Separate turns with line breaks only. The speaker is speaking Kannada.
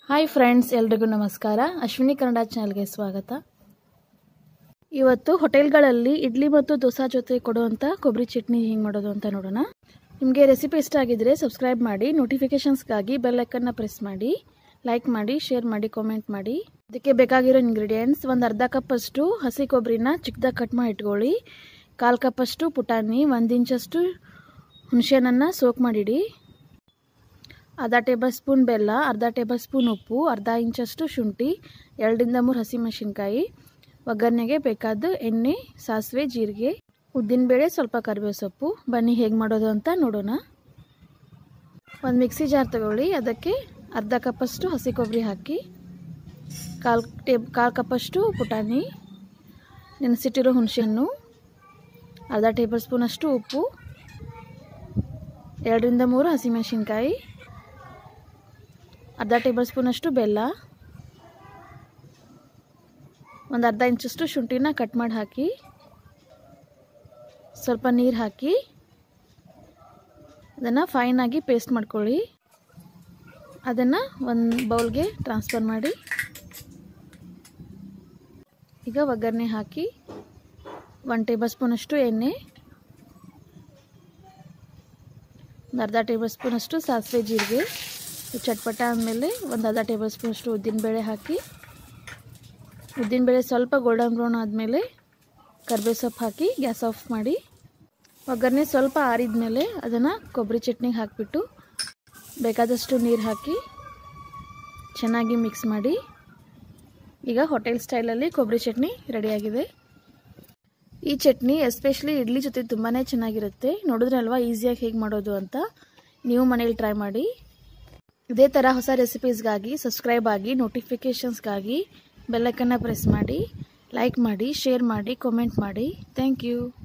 ಹಾಯ್ ಫ್ರೆಂಡ್ಸ್, ಎಲ್ರಿಗೂ ನಮಸ್ಕಾರ. ಅಶ್ವಿನಿ ಕನ್ನಡ ಚಾನಲ್ಗೆ ಸ್ವಾಗತ. ಇವತ್ತು ಹೋಟೆಲ್ಗಳಲ್ಲಿ ಇಡ್ಲಿ ಮತ್ತು ದೋಸೆ ಜೊತೆ ಕೊಡುವಂಥ ಕೊಬ್ಬರಿ ಚಟ್ನಿ ಹೆಂಗೆ ಮಾಡೋದು ಅಂತ ನೋಡೋಣ. ನಿಮಗೆ ರೆಸಿಪಿ ಇಷ್ಟ ಆಗಿದ್ರೆ ಸಬ್ಸ್ಕ್ರೈಬ್ ಮಾಡಿ, ನೋಟಿಫಿಕೇಶನ್ಸ್ಗಾಗಿ ಬೆಲ್ ಐಕನ್ನ ಪ್ರೆಸ್ ಮಾಡಿ, ಲೈಕ್ ಮಾಡಿ, ಶೇರ್ ಮಾಡಿ, ಕಾಮೆಂಟ್ ಮಾಡಿ. ಇದಕ್ಕೆ ಬೇಕಾಗಿರೋ ಇಂಗ್ರೀಡಿಯೆಂಟ್ಸ್: ಒಂದು ಅರ್ಧ ಕಪ್ ಅಷ್ಟು ಹಸಿ ಕೊಬ್ಬರಿನ ಚಿಕ್ಕದಾಗಿ ಕಟ್ ಮಾಡಿ ಇಟ್ಕೊಳ್ಳಿ. 1/4 ಕಪ್ ಅಷ್ಟು ಪುಟಾಣಿ, 1 ಇಂಚಷ್ಟು ಹುಣಸೆಹಣ್ಣನ್ನು ಸೋಕ್ ಮಾಡಿಡಿ. ಅರ್ಧ ಟೇಬಲ್ ಸ್ಪೂನ್ ಬೆಲ್ಲ, ಅರ್ಧ ಟೇಬಲ್ ಸ್ಪೂನ್ ಉಪ್ಪು, ಅರ್ಧ ಇಂಚಷ್ಟು ಶುಂಠಿ, 2 ಇಂದ 3 ಹಸಿಮೆಣಸಿನ್ಕಾಯಿ, ಒಗ್ಗರಣೆಗೆ ಬೇಕಾದ ಎಣ್ಣೆ, ಸಾಸಿವೆ, ಜೀರಿಗೆ, ಉದ್ದಿನಬೇಳೆ, ಸ್ವಲ್ಪ ಕರಿಬೇವು ಸೊಪ್ಪು. ಬನ್ನಿ ಹೇಗೆ ಮಾಡೋದು ಅಂತ ನೋಡೋಣ. ಒಂದು ಮಿಕ್ಸಿ ಜಾರ್ ತಗೊಳ್ಳಿ. ಅದಕ್ಕೆ ಅರ್ಧ ಕಪ್ಪಷ್ಟು ಹಸಿ ಕೊಬ್ಬರಿ ಹಾಕಿ, 1/4 ಕಪ್ಪಷ್ಟು ಪುಟಾಣಿ, ನೆನೆಸಿಟ್ಟಿರೋ ಹುಣಸೆಹಣ್ಣು, ಅರ್ಧ ಟೇಬಲ್ ಸ್ಪೂನ್ ಅಷ್ಟು ಉಪ್ಪು, 2 ಇಂದ 3 ಹಸಿಮೆಣಸಿನ್ಕಾಯಿ, ಅರ್ಧ ಟೇಬಲ್ ಸ್ಪೂನ್ ಅಷ್ಟು ಬೆಲ್ಲ, ಒಂದು ಅರ್ಧ ಇಂಚಷ್ಟು ಶುಂಠಿನ ಕಟ್ ಮಾಡಿ ಹಾಕಿ, ಸ್ವಲ್ಪ ನೀರು ಹಾಕಿ ಅದನ್ನು ಫೈನಾಗಿ ಪೇಸ್ಟ್ ಮಾಡ್ಕೊಳ್ಳಿ. ಅದನ್ನು ಒಂದು ಬೌಲ್ಗೆ ಟ್ರಾನ್ಸ್ಫರ್ ಮಾಡಿ. ಈಗ ಒಗ್ಗರಣೆ ಹಾಕಿ 1 ಟೇಬಲ್ ಸ್ಪೂನ್ ಅಷ್ಟು ಎಣ್ಣೆ, ಒಂದು ಅರ್ಧ ಟೇಬಲ್ ಸ್ಪೂನ್ ಅಷ್ಟು ಸಾಸಿವೆ, ಜೀರಿಗೆ ಚಟ್ಪಟ ಆದಮೇಲೆ ಒಂದು ಅರ್ಧ ಟೇಬಲ್ ಸ್ಪೂನ್ ಅಷ್ಟು ಉದ್ದಿನಬೇಳೆ ಹಾಕಿ, ಉದ್ದಿನಬೇಳೆ ಸ್ವಲ್ಪ ಗೋಲ್ಡನ್ ಬ್ರೌನ್ ಆದಮೇಲೆ ಕರಿಬೇವು ಸೊಪ್ಪು ಹಾಕಿ ಗ್ಯಾಸ್ ಆಫ್ ಮಾಡಿ. ಒಗ್ಗರಣೆ ಸ್ವಲ್ಪ ಆರಿದ ಮೇಲೆ ಅದನ್ನು ಕೊಬ್ಬರಿ ಚಟ್ನಿಗೆ ಹಾಕಿಬಿಟ್ಟು ಬೇಕಾದಷ್ಟು ನೀರು ಹಾಕಿ ಚೆನ್ನಾಗಿ ಮಿಕ್ಸ್ ಮಾಡಿ. ಈಗ ಹೋಟೆಲ್ ಸ್ಟೈಲಲ್ಲಿ ಕೊಬ್ಬರಿ ಚಟ್ನಿ ರೆಡಿಯಾಗಿದೆ. ಈ ಚಟ್ನಿ ಎಸ್ಪೆಷಲಿ ಇಡ್ಲಿ ಜೊತೆ ತುಂಬಾ ಚೆನ್ನಾಗಿರುತ್ತೆ. ನೋಡಿದ್ರಲ್ವಾ ಈಸಿಯಾಗಿ ಹೇಗೆ ಮಾಡೋದು ಅಂತ. ನೀವು ಮನೇಲಿ ಟ್ರೈ ಮಾಡಿ. ಇದೇ ಥರ ಹೊಸ ರೆಸಿಪೀಸ್ಗಾಗಿ ಸಬ್ಸ್ಕ್ರೈಬ್ ಆಗಿ, ನೋಟಿಫಿಕೇಷನ್ಸ್ಗಾಗಿ ಬೆಲ್ ಐಕನ್ನ ಪ್ರೆಸ್ ಮಾಡಿ, ಲೈಕ್ ಮಾಡಿ, ಶೇರ್ ಮಾಡಿ, ಕಾಮೆಂಟ್ ಮಾಡಿ. Thank you.